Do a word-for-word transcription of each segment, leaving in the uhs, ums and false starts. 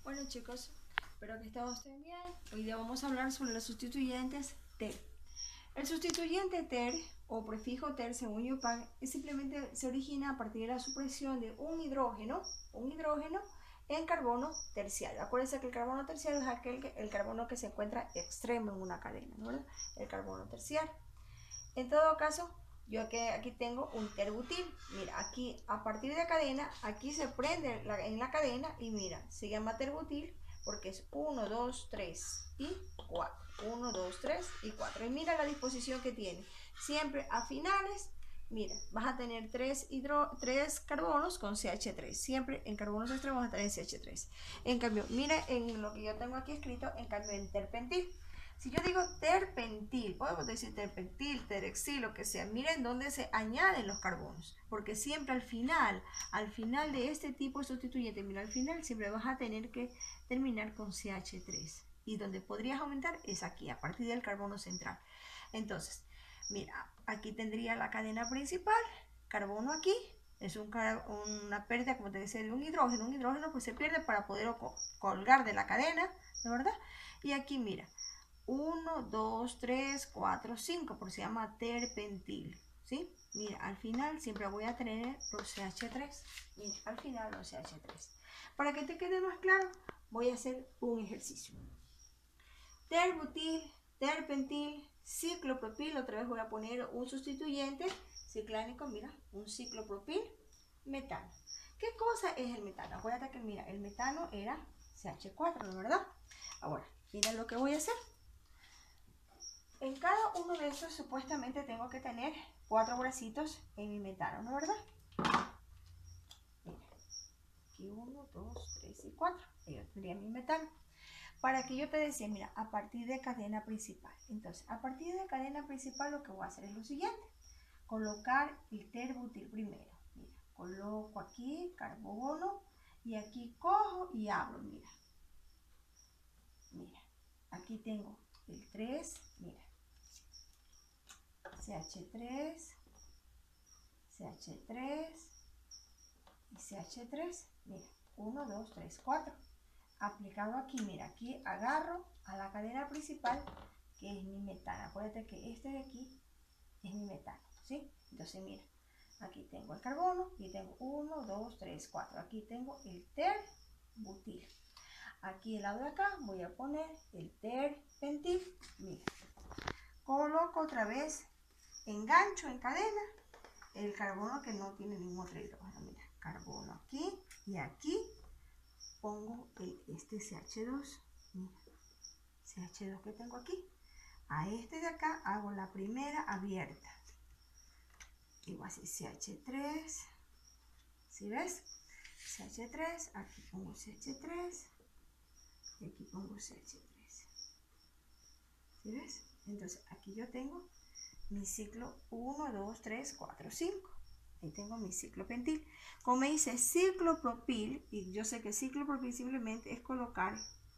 Hola chicos, espero que todos estén bien. Hoy día vamos a hablar sobre los sustituyentes ter. El sustituyente ter o prefijo ter según UPAC es simplemente se origina a partir de la supresión de un hidrógeno, un hidrógeno en carbono terciario. Acuérdense que el carbono terciario es aquel que, el carbono que se encuentra extremo en una cadena, ¿verdad? El carbono terciario. En todo caso, yo aquí, aquí tengo un terbutil. Mira, aquí a partir de la cadena, aquí se prende la, en la cadena y mira, se llama terbutil porque es uno, dos, tres y cuatro. uno, dos, tres y cuatro. Y mira la disposición que tiene. Siempre a finales, mira, vas a tener tres, hidro, tres carbonos con C H tres. Siempre en carbonos extremos vas a tener C H tres. En cambio, mira en lo que yo tengo aquí escrito, en cambio en terpentil. Si yo digo terpentil, podemos decir terpentil, terexil, lo que sea. Miren dónde se añaden los carbonos. Porque siempre al final, al final de este tipo de sustituyente, mira, al final siempre vas a tener que terminar con C H tres. Y donde podrías aumentar es aquí, a partir del carbono central. Entonces, mira, aquí tendría la cadena principal, carbono aquí. Es un, una pérdida, como te decía, de un hidrógeno. Un hidrógeno pues se pierde para poder colgar de la cadena, ¿de verdad? Y aquí, mira. uno, dos, tres, cuatro, cinco, porque se llama terpentil, ¿sí? Mira, al final siempre voy a tener los C H tres. Mira, al final los C H tres. Para que te quede más claro, voy a hacer un ejercicio. Terbutil, terpentil, ciclopropil, otra vez voy a poner un sustituyente ciclánico, mira, un ciclopropil, metano. ¿Qué cosa es el metano? Acuérdate que, mira, el metano era C H cuatro, ¿no? ¿Verdad? Ahora, mira lo que voy a hacer. En cada uno de estos supuestamente tengo que tener cuatro bracitos en mi metano, ¿no? ¿Verdad? Mira, aquí uno, dos, tres y cuatro. Yo tendría mi metano. Para que yo te decía, mira, a partir de cadena principal. Entonces, a partir de cadena principal lo que voy a hacer es lo siguiente. Colocar el terbutil primero. Mira, coloco aquí carbono y aquí cojo y abro, mira. Mira, aquí tengo el tres, mira. C H tres, C H tres y C H tres, mira, uno, dos, tres, cuatro. Aplicado aquí, mira, aquí agarro a la cadena principal que es mi metano. Acuérdate que este de aquí es mi metano, ¿sí? Entonces, mira, aquí tengo el carbono y tengo uno, dos, tres, cuatro. Aquí tengo el terbutil. Aquí al lado de acá voy a poner el terpentil. Mira, coloco otra vez, engancho en cadena el carbono que no tiene ningún otro hidrógeno. Mira, carbono aquí y aquí pongo el, este C H dos. Mira, C H dos que tengo aquí. A este de acá hago la primera abierta. Igual así C H tres. ¿Sí ves? C H tres, aquí pongo C H tres y aquí pongo C H tres. ¿Sí ves? Entonces aquí yo tengo mi ciclo uno, dos, tres, cuatro, cinco. Ahí tengo mi ciclopentil. Como me dice ciclopropil, y yo sé que ciclopropil simplemente es colocar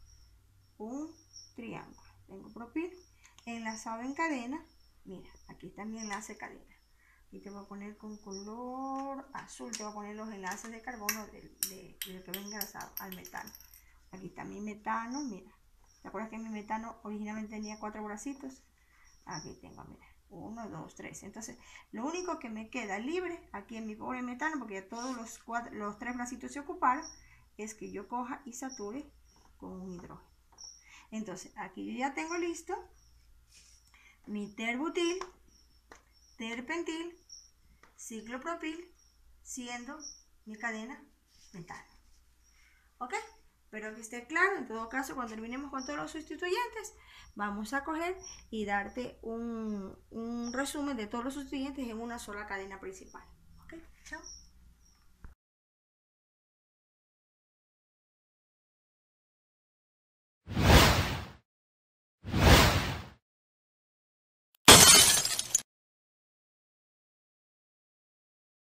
un triángulo. Tengo propil enlazado en cadena. Mira, aquí está mi enlace de cadena. Y te voy a poner con color azul, te voy a poner los enlaces de carbono del de, de, de que venga enlazado al metano. Aquí está mi metano, mira. ¿Te acuerdas que mi metano originalmente tenía cuatro bracitos? Aquí tengo, mira. uno, dos, tres. Entonces, lo único que me queda libre aquí en mi pobre metano, porque ya todos los, cuatro, los tres bracitos se ocuparon, es que yo coja y sature con un hidrógeno. Entonces, aquí yo ya tengo listo mi terbutil, terpentil, ciclopropil, siendo mi cadena metano. ¿Ok? Espero que esté claro. En todo caso, cuando terminemos con todos los sustituyentes, vamos a coger y darte un, un resumen de todos los sustituyentes en una sola cadena principal. ¿Ok? Chao.